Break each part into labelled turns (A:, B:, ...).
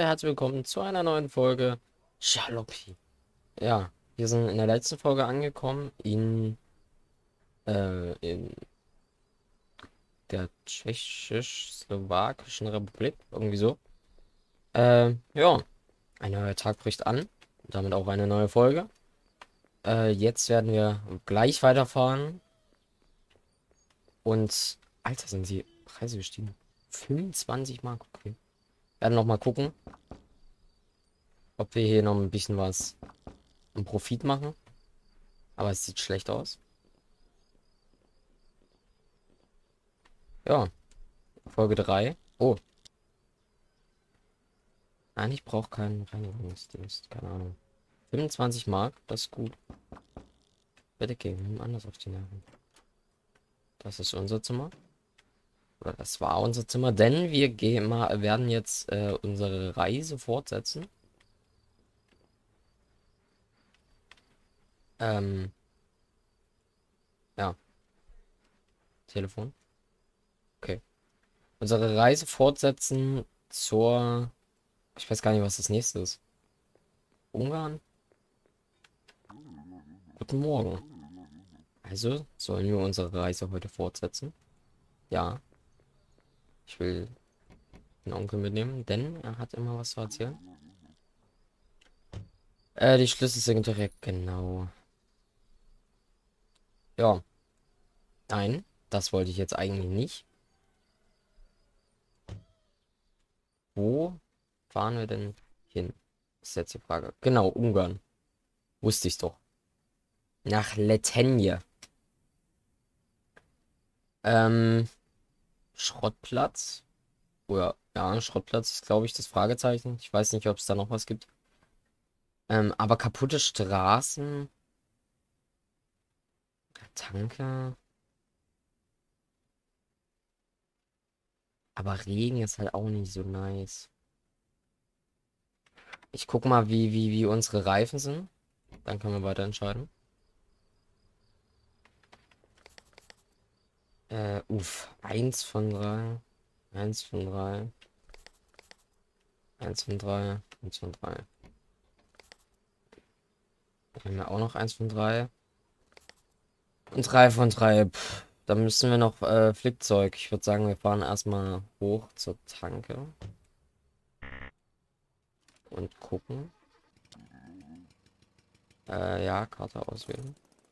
A: herzlich willkommen zu einer neuen Folge Jalopy. Ja, wir sind in der letzten Folge angekommen in der Tschechisch-Slowakischen Republik, irgendwie so. Ja, ein neuer Tag bricht an, damit auch eine neue Folge. Jetzt werden wir gleich weiterfahren und, Alter, sind die Preise gestiegen. 25 Mark, okay. Werden noch mal gucken, ob wir hier noch ein bisschen was im Profit machen. Aber es sieht schlecht aus. Ja, Folge 3. Oh, nein, ich brauche keinen Reinigungsdienst. Keine Ahnung. 25 Mark, das ist gut. Bitte gehen wir anders auf die Nerven. Das ist unser Zimmer. Oder das war unser Zimmer, denn wir werden jetzt unsere Reise fortsetzen. Ähm, ja, Telefon. Okay. Unsere Reise fortsetzen zur. Ich weiß gar nicht, was das nächste ist. Ungarn? Guten Morgen. Also, sollen wir unsere Reise heute fortsetzen? Ja, ich will den Onkel mitnehmen, denn er hat immer was zu erzählen. Die Schlüssel sind direkt, genau. Ja, nein, das wollte ich jetzt eigentlich nicht. Wo fahren wir denn hin? Ist jetzt die Frage. Genau, Ungarn. Wusste ich doch. Nach Lettenje. Ähm, Schrottplatz. Oder, ja, Schrottplatz ist, glaube ich, das Fragezeichen. Ich weiß nicht, ob es da noch was gibt. Aber kaputte Straßen. Tanke. Aber Regen ist halt auch nicht so nice. Ich guck mal, wie unsere Reifen sind. Dann können wir weiter entscheiden. Eins von drei. Eins von drei. Eins von drei. Eins von drei. Dann haben wir auch noch eins von drei. Und drei von drei. Pff, dann müssen wir noch Flickzeug. Ich würde sagen, wir fahren erstmal hoch zur Tanke. Und gucken. Ja, Karte auswählen.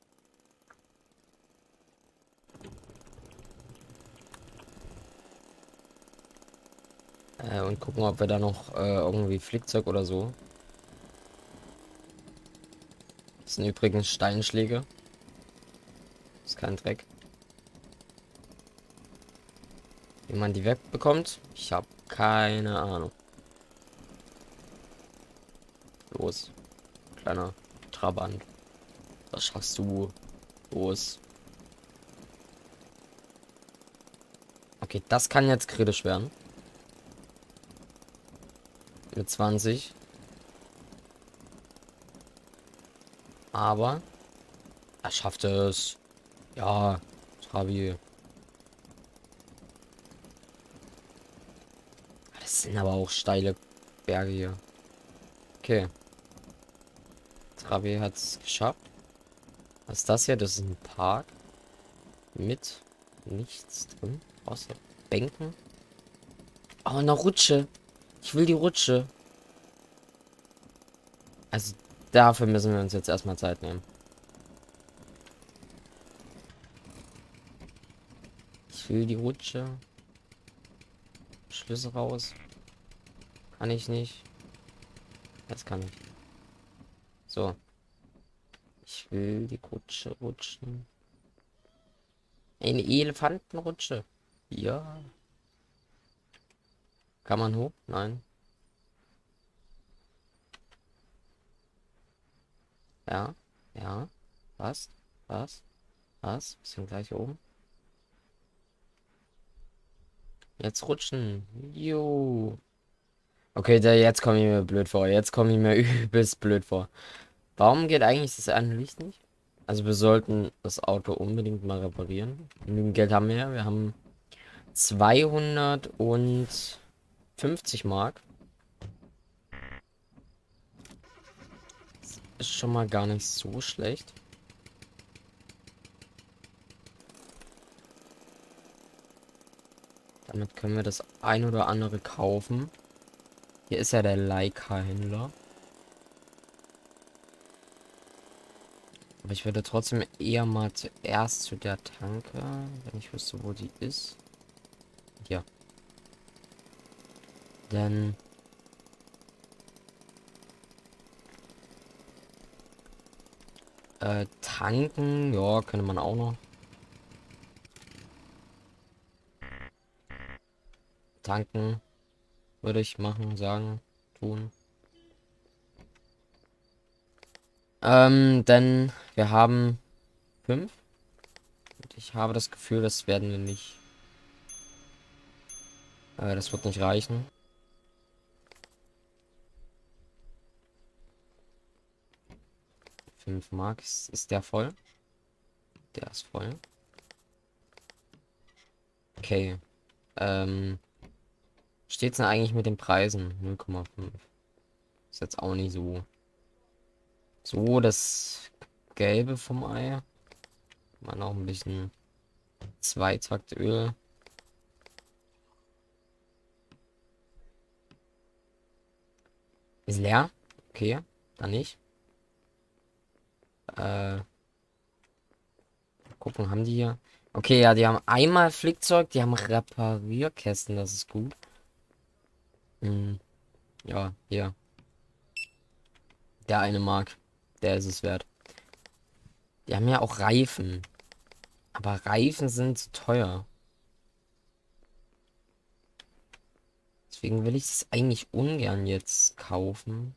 A: Und gucken, ob wir da noch irgendwie Flickzeug oder so. Das sind übrigens Steinschläge. Ist kein Dreck. Wie man die wegbekommt? Ich habe keine Ahnung. Los, kleiner Trabant. Was schaffst du? Los. Okay, das kann jetzt kritisch werden. Mit 20. Aber er schafft es. Ja, Trabi. Das sind aber auch steile Berge hier. Okay. Trabi hat es geschafft. Was ist das hier? Das ist ein Park. Mit nichts drin. Außer Bänken. Oh, eine Rutsche. Ich will die Rutsche. Also dafür müssen wir uns jetzt erstmal Zeit nehmen. Ich will die Rutsche. Schlüssel raus. Kann ich nicht. Das kann ich. So. Ich will die Rutsche rutschen. Eine Elefantenrutsche. Ja. Kann man hoch? Nein. Ja. Ja. Was? Was? Was? Wir sind gleich oben. Jetzt rutschen. Jo. Okay, jetzt komme ich mir blöd vor. Jetzt komme ich mir übelst blöd vor. Warum geht eigentlich das eine Licht nicht? Also wir sollten das Auto unbedingt mal reparieren. Genügend Geld haben wir ja. Wir haben 250 Mark. ist schon mal gar nicht so schlecht. Damit können wir das ein oder andere kaufen. Hier ist ja der Leica-Händler. Aber ich würde trotzdem eher mal zuerst zu der Tanke, wenn ich wüsste, wo die ist. Hier. Denn tanken, ja, könnte man auch noch. Tanken würde ich machen, sagen, tun. Denn wir haben 5. Und ich habe das Gefühl, das werden wir nicht. Das wird nicht reichen. 5 Mark. Ist der voll? Der ist voll. Okay. Steht's denn eigentlich mit den Preisen? 0,5. Ist jetzt auch nicht so. So, das Gelbe vom Ei. Man auch ein bisschen Zweitaktöl. Ist leer. Okay, dann nicht. Gucken, haben die hier. Okay, ja, die haben einmal Flickzeug, die haben Reparierkästen, das ist gut. Hm, ja, hier. Der eine Mark. Der ist es wert. Die haben ja auch Reifen. Aber Reifen sind zu teuer. Deswegen will ich es eigentlich ungern jetzt kaufen.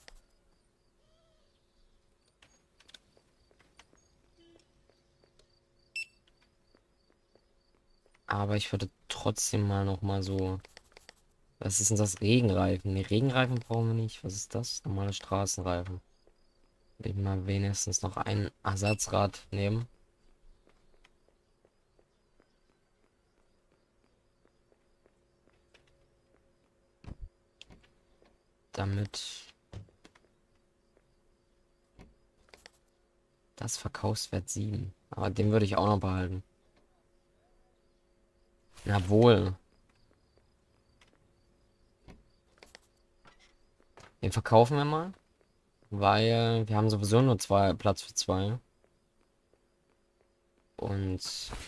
A: Aber ich würde trotzdem mal noch mal so. Was ist denn das? Regenreifen? Ne, Regenreifen brauchen wir nicht. Was ist das? Normale Straßenreifen. Will ich mal wenigstens noch ein Ersatzrad nehmen. Damit das Verkaufswert 7. Aber den würde ich auch noch behalten. Jawohl. Den verkaufen wir mal. Weil wir haben sowieso nur Platz für 2. Und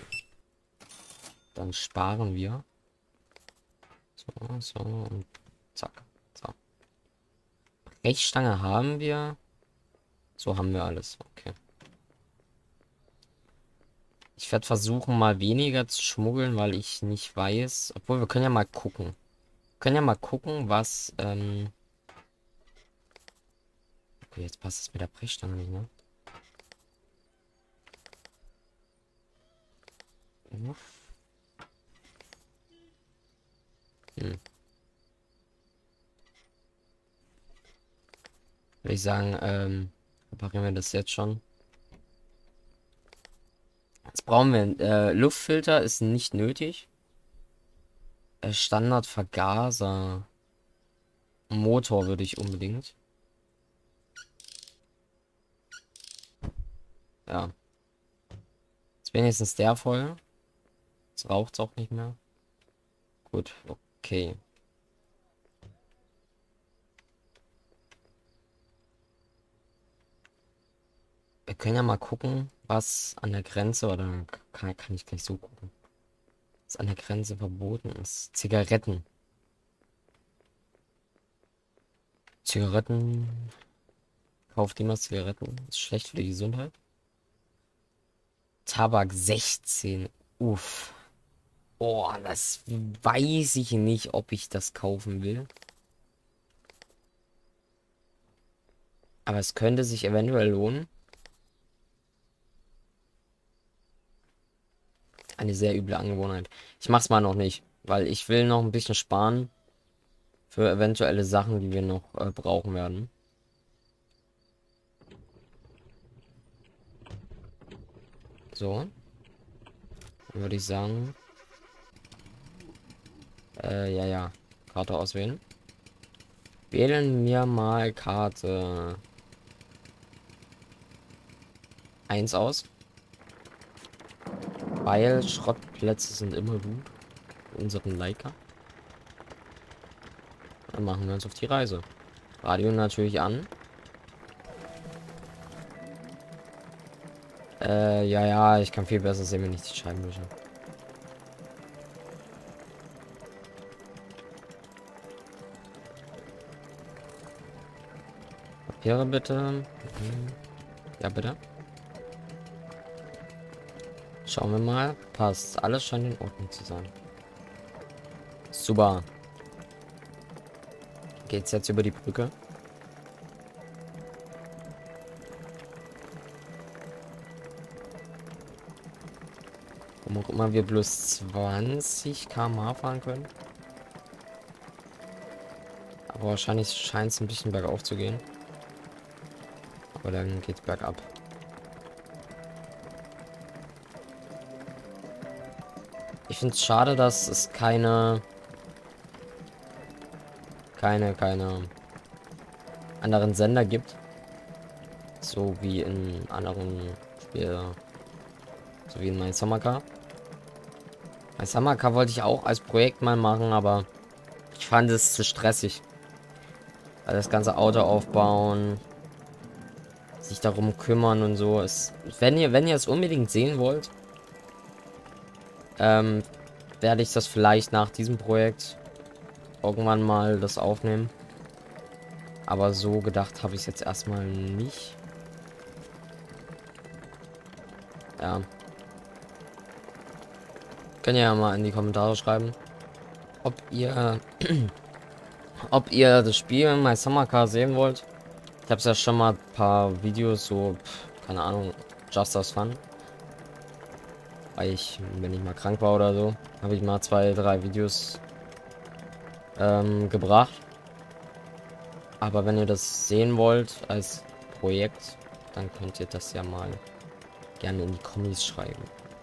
A: dann sparen wir. So, so und zack. So. Brechstange haben wir. So haben wir alles. Okay. Ich werde versuchen, mal weniger zu schmuggeln, weil ich nicht weiß. Obwohl, wir können ja mal gucken. Wir können ja mal gucken, was. Okay, jetzt passt es mit der Brechstange nicht, ne? Uff. Hm. Würde ich sagen, reparieren wir das jetzt schon. Jetzt brauchen wir Luftfilter, ist nicht nötig. Standardvergaser. Motor würde ich unbedingt. Ja. Ist wenigstens der voll. Jetzt raucht es auch nicht mehr. Gut, okay. Wir können ja mal gucken, was an der Grenze, oder kann ich gleich so gucken, was an der Grenze verboten ist. Zigaretten. Zigaretten. Kauft jemand Zigaretten? Ist schlecht für die Gesundheit. Tabak 16. Uff. Oh, das weiß ich nicht, ob ich das kaufen will. Aber es könnte sich eventuell lohnen. Eine sehr üble Angewohnheit. Ich mach's mal noch nicht, weil ich will noch ein bisschen sparen für eventuelle Sachen, die wir noch brauchen werden. So. Dann würde ich sagen. Ja, ja. Karte auswählen. Wählen wir mal Karte. 1 aus. Weil Schrottplätze sind immer gut. Unseren Leica. Dann machen wir uns auf die Reise. Radio natürlich an. Ja, ja, ich kann viel besser sehen, wenn ich die Scheiben wische. Papiere bitte. Ja, bitte. Schauen wir mal. Passt. Alles scheint in Ordnung zu sein. Super. Geht's jetzt über die Brücke? Warum auch immer wir bloß 20 km/h fahren können. Aber wahrscheinlich scheint es ein bisschen bergauf zu gehen. Aber dann geht's bergab. Ich finde es schade, dass es keine anderen Sender gibt. So wie in anderen Spielen. So wie in My Summer Car. My Summer Car wollte ich auch als Projekt mal machen, aber ich fand es zu stressig. Weil das ganze Auto aufbauen, sich darum kümmern und so. Wenn ihr es unbedingt sehen wollt, werde ich das vielleicht nach diesem Projekt irgendwann mal das aufnehmen. Aber so gedacht habe ich es jetzt erstmal nicht. Ja. Könnt ihr ja mal in die Kommentare schreiben, ob ihr ob ihr das Spiel My Summer Car sehen wollt. Ich habe ja schon mal ein paar Videos so, keine Ahnung, Just as Fun. Weil wenn ich mal krank war oder so, habe ich mal 2, 3 Videos gebracht. Aber wenn ihr das sehen wollt als Projekt, dann könnt ihr das ja mal gerne in die Kommis schreiben.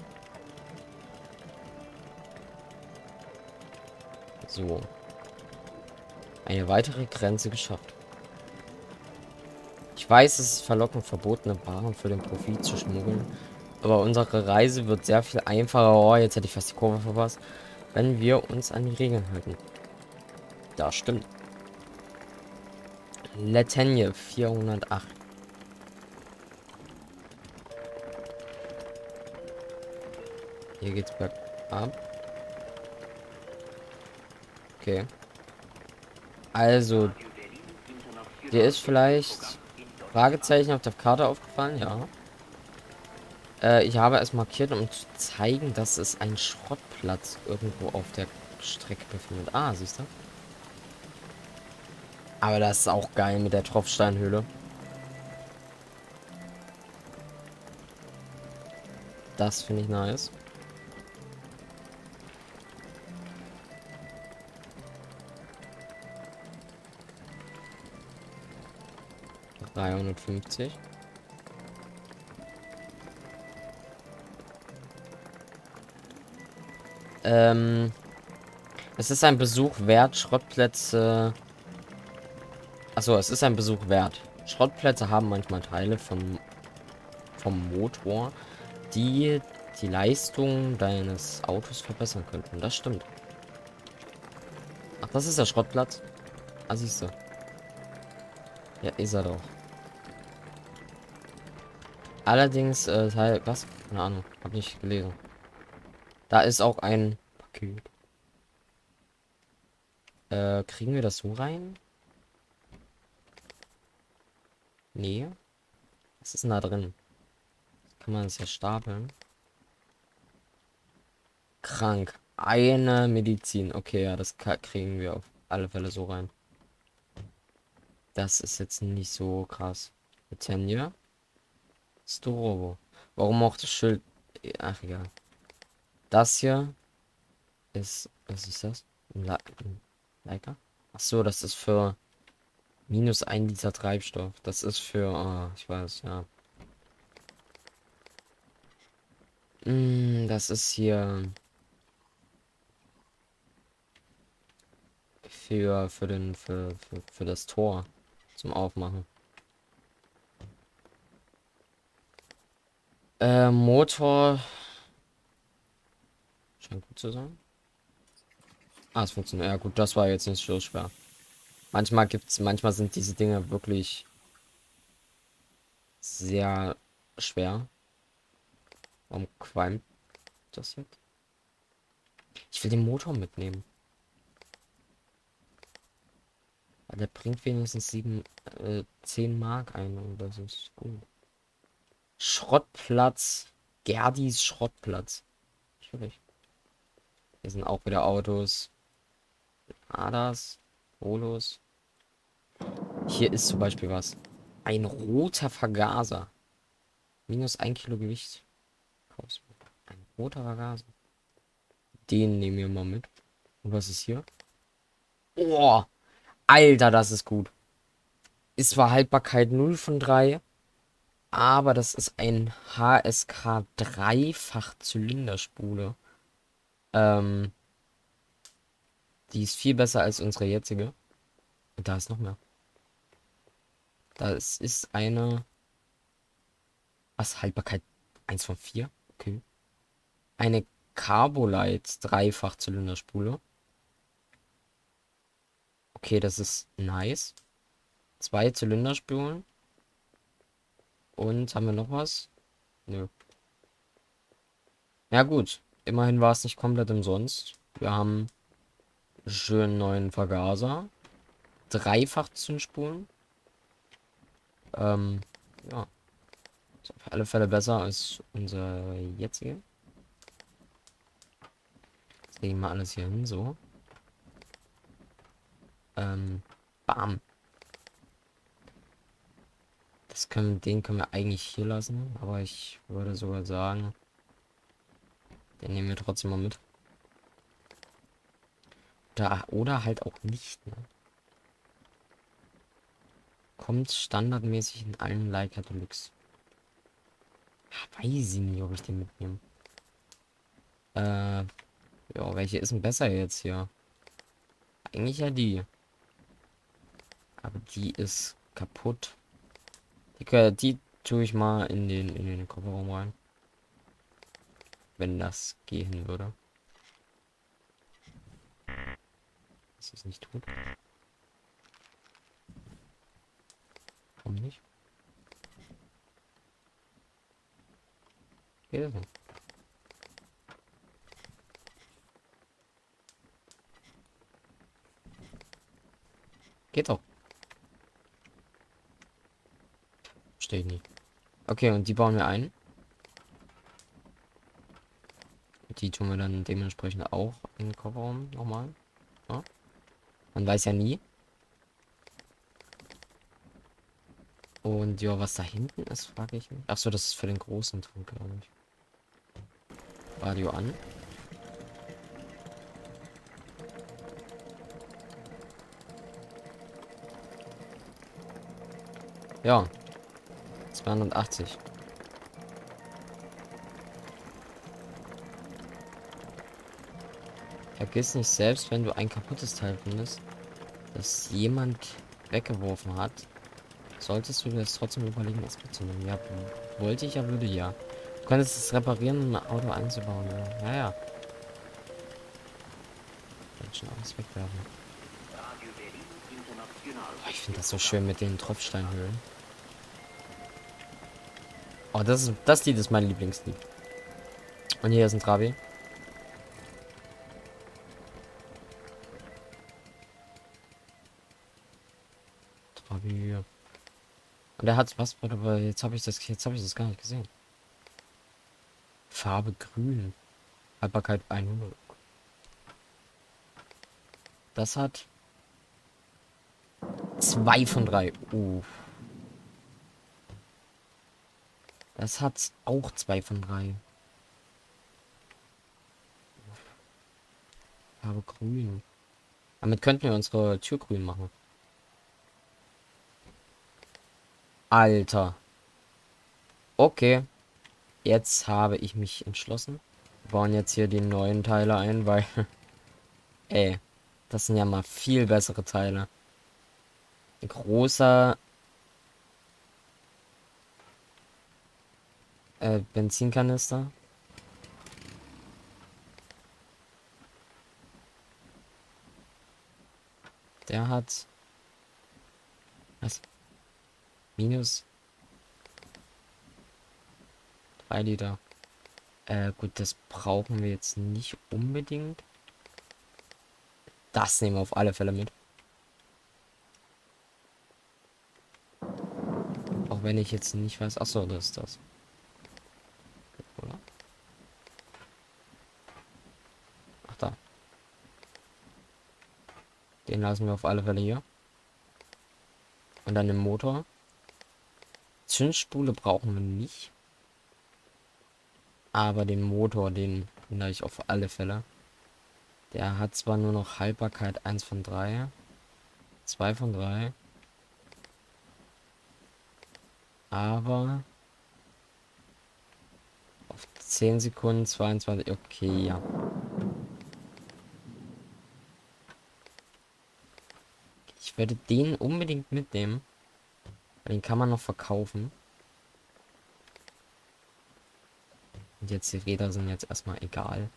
A: So. Eine weitere Grenze geschafft. Ich weiß, es ist verlockend, verbotene Waren für den Profit zu schmuggeln. Aber unsere Reise wird sehr viel einfacher. Oh, jetzt hätte ich fast die Kurve verpasst. Wenn wir uns an die Regeln halten. Das stimmt. Letagne 408. Hier geht's bergab. Okay. Also, dir ist vielleicht Fragezeichen auf der Karte aufgefallen, ja. Ich habe es markiert, um zu zeigen, dass es ein Schrottplatz irgendwo auf der Strecke befindet. Ah, siehst du? Aber das ist auch geil mit der Tropfsteinhöhle. Das finde ich nice. ...350. Es ist ein Besuch wert, Schrottplätze... Achso, es ist ein Besuch wert. Schrottplätze haben manchmal Teile vom Motor, die die Leistung deines Autos verbessern könnten. Das stimmt. Ach, das ist der Schrottplatz. Ah, siehst du. Ja, ist er doch. Allerdings, Teil... Was? Keine Ahnung. Hab nicht gelesen. Da ist auch ein Paket. Kriegen wir das so rein? Nee. Was ist denn da drin? Kann man das ja stapeln? Krank. Eine Medizin. Okay, ja, das kriegen wir auf alle Fälle so rein. Das ist jetzt nicht so krass. Britannia. Storovo. Warum auch das Schild? Ach, egal. Das hier ist... Was ist das? Ein Leica? Ach so, das ist für -1 Liter Treibstoff. Das ist für... Ah, ich weiß, ja. Das ist hier... Für das Tor zum Aufmachen. Motor scheint gut zu sein. Ah, es funktioniert. Ja gut, das war jetzt nicht so schwer. Manchmal sind diese Dinge wirklich sehr schwer. Warum qualmt das jetzt? Ich will den Motor mitnehmen. Weil der bringt wenigstens 10 Mark ein und das ist gut. Schrottplatz. Gerdis Schrottplatz. Natürlich. Hier sind auch wieder Autos. Adas. Polos. Hier ist zum Beispiel was. Ein roter Vergaser. -1 Kilo Gewicht. Ein roter Vergaser. Den nehmen wir mal mit. Und was ist hier? Oh, Alter, das ist gut. Ist zwar Haltbarkeit 0 von 3, aber das ist ein HSK Dreifach-Zylinderspule. Ähm, Die ist viel besser als unsere jetzige. Und da ist noch mehr. Das ist eine. Was? Haltbarkeit 1 von 4? Okay. Eine Carbolite Dreifach-Zylinderspule. Okay, das ist nice. 2 Zylinderspulen. Und haben wir noch was? Nö. Ja gut. Immerhin war es nicht komplett umsonst. Wir haben schön neuen Vergaser. Dreifach-Zündspulen. Ähm, ja. Ist auf alle Fälle besser als unser jetzige. Jetzt legen wir alles hier hin, so. Bam. Den können wir eigentlich hier lassen, aber ich würde sogar sagen, den nehmen wir trotzdem mal mit. Oder halt auch nicht, ne? Kommt standardmäßig in allen Leica Deluxe. Weiß ich nicht, ob ich den mitnehme. Ja, welche ist denn besser jetzt hier? Eigentlich ja die. Aber die ist kaputt. Die tue ich mal in den Kofferraum rein. Wenn das gehen würde. Das ist nicht tut. Warum nicht? Geht das nicht? Geht doch. Steht nicht. Okay, und die bauen wir ein. Die tun wir dann dementsprechend auch in den Kofferraum nochmal. Ja. Man weiß ja nie. Und ja, was da hinten ist, frage ich mich. Achso, das ist für den großen Tank, glaube ich. Radio an. Ja, 280. Vergiss nicht, selbst wenn du ein kaputtes Teil findest, das jemand weggeworfen hat, solltest du das trotzdem überlegen, es mitzunehmen. Ja, wollte ich ja, würde ja. Du könntest es reparieren, um ein Auto einzubauen. Ja, ja. Ja. Kann schon alles wegwerfen. Oh, ich finde das so schön mit den Tropfsteinhöhlen. Oh, das Lied ist mein Lieblingslied. Und hier ist ein Trabi. Trabi. Und er hat was, aber jetzt habe ich das gar nicht gesehen. Farbe grün. Haltbarkeit 100. Das hat 2 von 3. Das hat auch 2 von 3. Farbe grün. Damit könnten wir unsere Tür grün machen. Alter. Okay. Jetzt habe ich mich entschlossen. Wir bauen jetzt hier die neuen Teile ein, weil... Ey. Das sind ja mal viel bessere Teile. Ein großer... Benzinkanister. Der hat... Was? Minus 3 Liter. Gut, das brauchen wir jetzt nicht unbedingt. Das nehmen wir auf alle Fälle mit. Auch wenn ich jetzt nicht weiß. Achso, das ist das. Oder? Ach da. Den lassen wir auf alle Fälle hier. Und dann den Motor. Zündspule brauchen wir nicht. Aber den Motor, den ändere ich auf alle Fälle. Der hat zwar nur noch Haltbarkeit 1 von 3. 2 von 3. Aber auf 10 Sekunden 22. Okay, ja. Ich werde den unbedingt mitnehmen. Den kann man noch verkaufen. Und jetzt die Räder sind jetzt erstmal egal.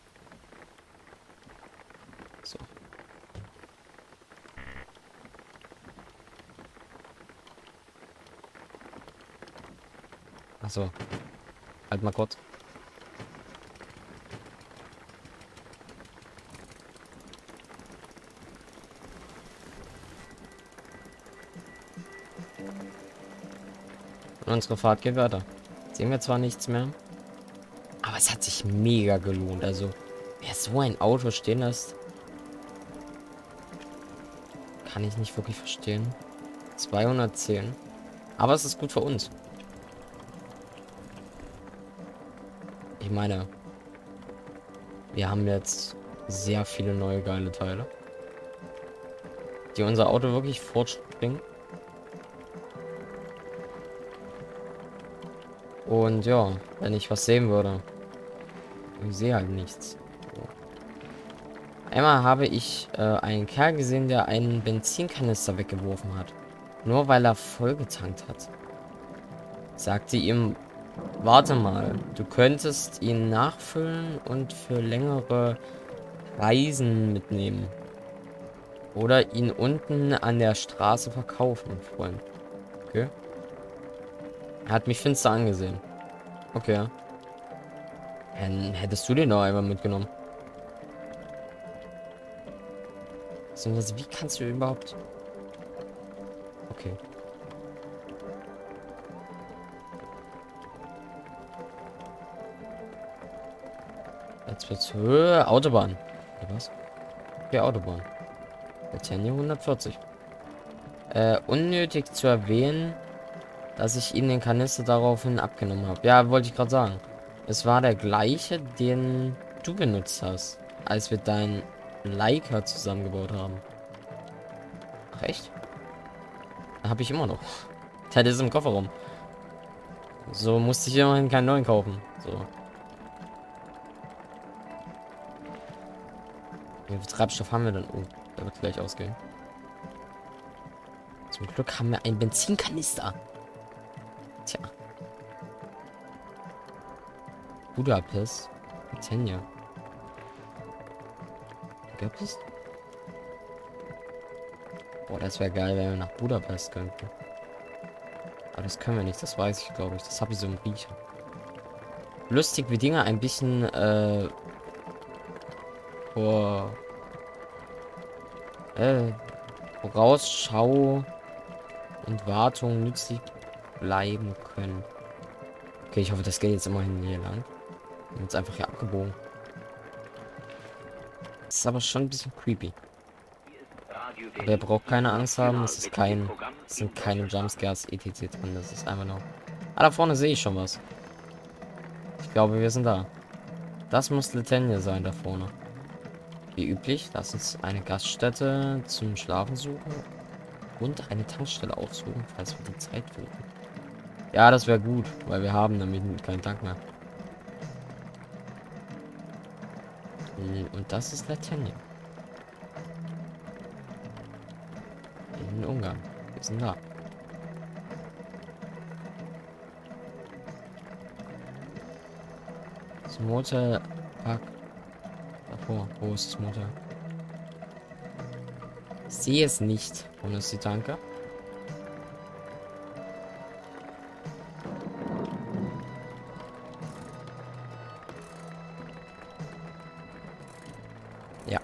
A: So. Achso. Halt mal kurz. Und unsere Fahrt geht weiter. Sehen wir zwar nichts mehr. Aber es hat sich mega gelohnt. Also, wer so ein Auto stehen lässt, kann ich nicht wirklich verstehen. 210. Aber es ist gut für uns. Ich meine, wir haben jetzt sehr viele neue geile Teile, die unser Auto wirklich fortbringen. Und ja, wenn ich was sehen würde, ich sehe halt nichts. So. Einmal habe ich einen Kerl gesehen, der einen Benzinkanister weggeworfen hat. Nur weil er vollgetankt hat. Sagte ihm, warte mal, du könntest ihn nachfüllen und für längere Reisen mitnehmen. Oder ihn unten an der Straße verkaufen, Freund. Okay. Er hat mich finster angesehen. Okay. Dann hättest du den doch einmal mitgenommen. Beziehungsweise, wie kannst du überhaupt... Okay. Jetzt wird's Höhe. Autobahn. Oder was? Okay, Autobahn. Britannia 140. Unnötig zu erwähnen, dass ich ihnen den Kanister daraufhin abgenommen habe. Ja, wollte ich gerade sagen. Es war der gleiche, den du benutzt hast, als wir dein Leica zusammengebaut haben. Ach, echt? Habe ich immer noch. Der ist im Kofferraum. So musste ich immerhin keinen neuen kaufen. So. Wie viel Treibstoff haben wir denn? Oh, der wird gleich ausgehen. Zum Glück haben wir einen Benzinkanister. Tja. Budapest. Britannia. Budapest? Boah, das wäre geil, wenn wir nach Budapest könnten. Aber das können wir nicht, das weiß ich, glaube ich. Das habe ich so im Riechen. Lustig, wie Dinge ein bisschen, Vorausschau und Wartung nützlich bleiben können. Okay, ich hoffe, das geht jetzt immerhin hier lang. Und jetzt einfach hier abgebogen. Das ist aber schon ein bisschen creepy. Aber ihr braucht keine Angst haben, es ist es sind keine Jumpscares etc. drin, das ist einfach nur... Ah, da vorne sehe ich schon was. Ich glaube, wir sind da. Das muss Litania sein, da vorne. Wie üblich, lass uns eine Gaststätte zum Schlafen suchen und eine Tankstelle aufsuchen, falls wir die Zeit finden. Ja, das wäre gut, weil wir haben damit keinen Tank mehr. Und das ist Litania. In Ungarn. Wir sind da. Das Motel. Park. Davor. Wo ist das Motel? Ich sehe es nicht. Und ist die Tanke? Ja.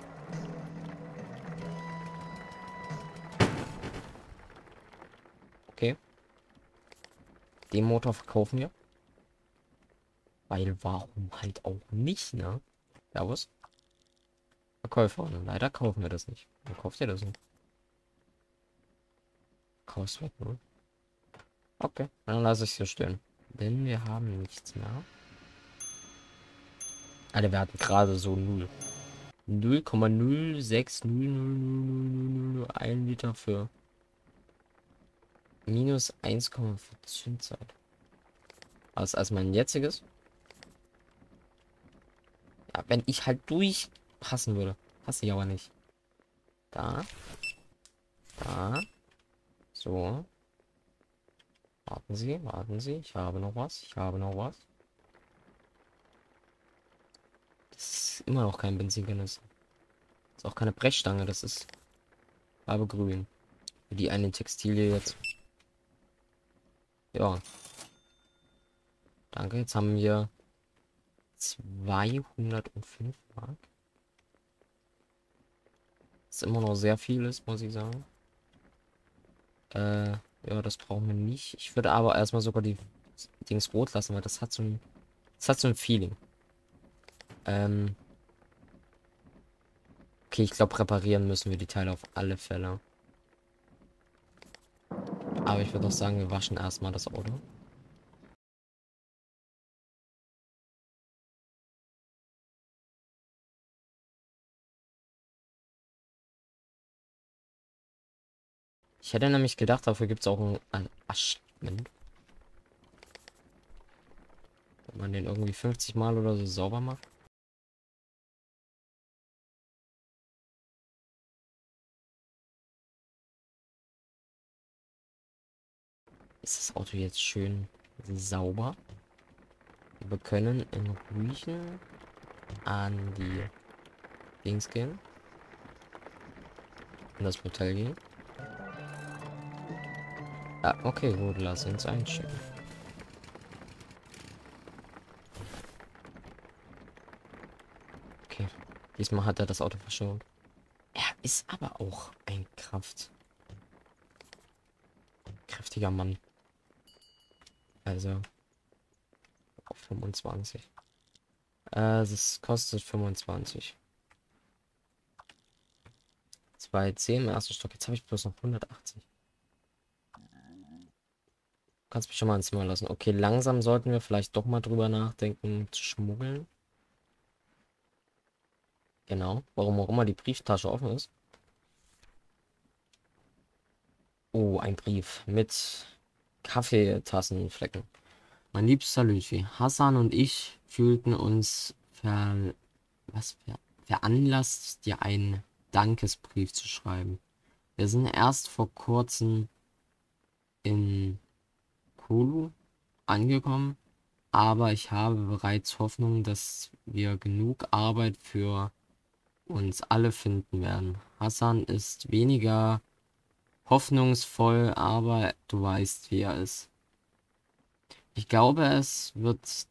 A: Okay. Den Motor verkaufen wir. Weil warum halt auch nicht, ne? Servus. Verkäufer. Leider kaufen wir das nicht. Warum kauft ihr das nicht? Kaufst weg, ne? Okay, dann lasse ich es hier stehen. Denn wir haben nichts mehr. Alter, wir hatten gerade so 0,06000001 Liter für minus 1,4 Zündzeit. Was als mein jetziges? Ja, wenn ich halt durchpassen würde. Passe ich aber nicht. Da. Da. So. Warten Sie, warten Sie. Ich habe noch was. Ich habe noch was. Das ist immer noch kein Benzinkanister. Das ist auch keine Brechstange. Das ist Farbe grün. Für die eine Textilie jetzt. Ja. Danke. Jetzt haben wir 205 Mark. Was immer noch sehr viel ist, muss ich sagen. Ja, das brauchen wir nicht. Ich würde aber erstmal sogar die Dings rot lassen, weil das hat so ein Feeling. Ähm, okay, ich glaube, reparieren müssen wir die Teile auf alle Fälle. Aber ich würde doch sagen, wir waschen erstmal das Auto. Ich hätte nämlich gedacht, dafür gibt es auch ein Aschment. Wenn man den irgendwie 50 Mal oder so sauber macht. Ist das Auto jetzt schön sauber? Wir können in Ruhigen an die Dings gehen. In das Hotel gehen. Ah, okay, gut, lass uns einchecken. Okay, diesmal hat er das Auto verschont. Er ist aber auch ein kräftiger Mann. Also, auf 25. Das kostet 25. 210 im ersten Stock. Jetzt habe ich bloß noch 180. Kannst mich schon mal ins Zimmer lassen. Okay, langsam sollten wir vielleicht doch mal drüber nachdenken, zu schmuggeln. Genau. Warum auch immer die Brieftasche offen ist. Oh, ein Brief mit Kaffeetassenflecken. Mein liebster Lütfi, Hassan und ich fühlten uns veranlasst, dir einen Dankesbrief zu schreiben. Wir sind erst vor kurzem in Kolu angekommen, aber ich habe bereits Hoffnung, dass wir genug Arbeit für uns alle finden werden. Hassan ist weniger hoffnungsvoll, aber du weißt, wie er ist. Ich glaube, es wird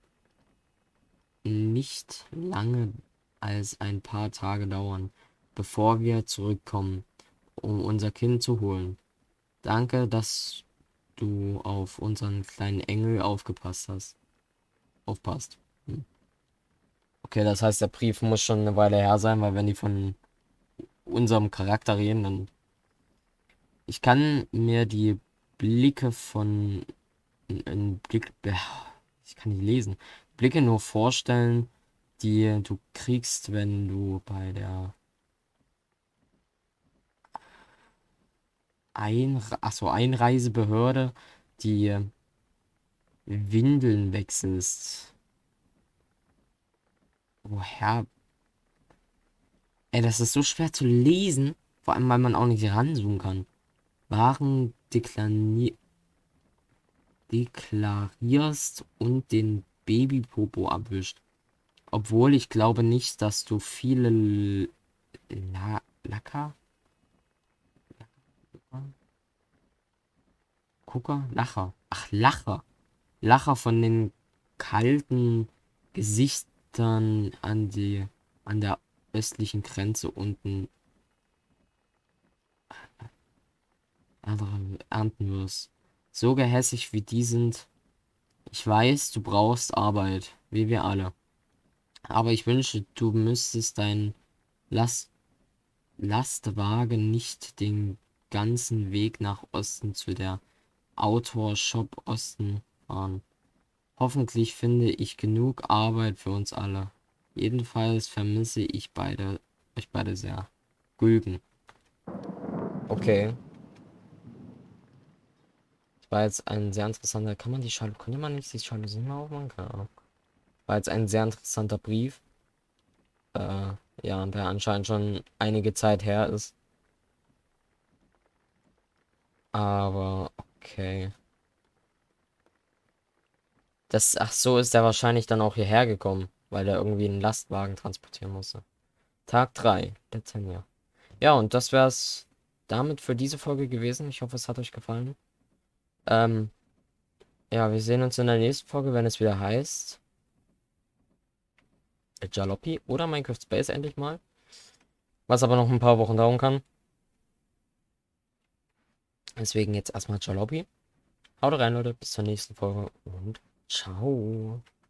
A: nicht lange als ein paar Tage dauern, bevor wir zurückkommen, um unser Kind zu holen. Danke, dass du auf unseren kleinen Engel aufgepasst hast. Aufpasst. Hm. Okay, das heißt, der Brief muss schon eine Weile her sein, weil wenn die von unserem Charakter reden, dann... Ich kann mir die Blicke von... Ich kann nicht lesen. Blicke nur vorstellen, die du kriegst, wenn du bei der Einreisebehörde die Windeln wechselst. Woher? Ey, das ist so schwer zu lesen, vor allem weil man auch nicht ranzoomen kann. Waren deklarierst und den Babypopo abwischt. Obwohl ich glaube nicht, dass du viele Lacker? Gucker? Lacher. Ach, Lacher. Lacher von den kalten Gesichtern an der östlichen Grenze unten andere ernten wirst. So gehässig wie die sind. Ich weiß, du brauchst Arbeit, wie wir alle. Aber ich wünsche, du müsstest deinen Last Lastwagen nicht den ganzen Weg nach Osten zu der Autor-Shop Osten fahren. Hoffentlich finde ich genug Arbeit für uns alle. Jedenfalls vermisse ich euch beide sehr. Gülden. Okay. Das war jetzt ein sehr interessanter. Kann man die Schale. Könnte man nicht die Jalousien mal aufmachen? Keine Ahnung. War jetzt ein sehr interessanter Brief. Ja, der anscheinend schon einige Zeit her ist. Aber okay. Ach so, ist der wahrscheinlich dann auch hierher gekommen, weil er irgendwie einen Lastwagen transportieren musste. Tag 3, Dezember. Ja, und das wär's damit für diese Folge gewesen. Ich hoffe, es hat euch gefallen. Ähm, ja, wir sehen uns in der nächsten Folge, wenn es wieder heißt Jalopy oder Minecraft Space endlich mal. Was aber noch ein paar Wochen dauern kann. Deswegen jetzt erstmal Jalopy. Haut rein, Leute. Bis zur nächsten Folge und ciao.